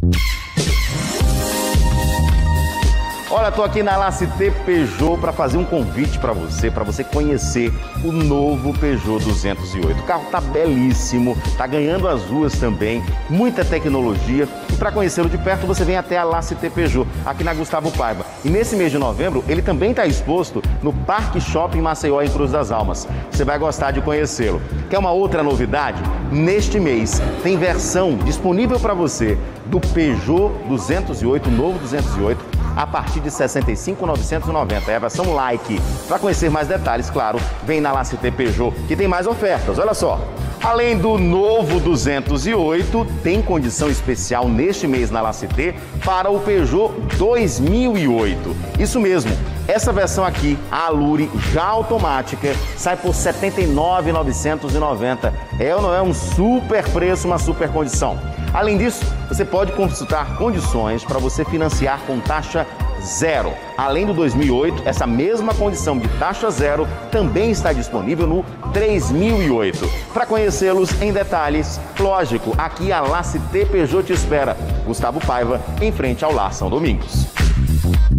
Olha, estou aqui na Lacité Peugeot para fazer um convite para você conhecer o novo Peugeot 208. O carro está belíssimo, está ganhando as ruas também, muita tecnologia. E para conhecê-lo de perto, você vem até a Lacité Peugeot, aqui na Gustavo Paiva. E nesse mês de novembro, ele também está exposto no Parque Shopping Maceió, em Cruz das Almas. Você vai gostar de conhecê-lo. Quer uma outra novidade? Neste mês, tem versão disponível para você do Peugeot 208, novo 208, a partir de R$ 65.990, é a versão Like. Para conhecer mais detalhes, claro, vem na Lacité Peugeot, que tem mais ofertas, olha só. Além do novo 208, tem condição especial neste mês na Lacité para o Peugeot 2008. Isso mesmo, essa versão aqui, a Allure, já automática, sai por R$ 79.990. É ou não é um super preço, uma super condição? Além disso, você pode consultar condições para você financiar com taxa zero. Além do 2008, essa mesma condição de taxa zero também está disponível no 3008. Para conhecê-los em detalhes, lógico, aqui a Lacité Peugeot te espera. Gustavo Paiva, em frente ao Lar São Domingos.